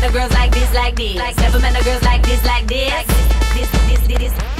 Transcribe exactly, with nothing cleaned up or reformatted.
met no girls like this, like this. Never met no girls like this, like this. This, this, this, this.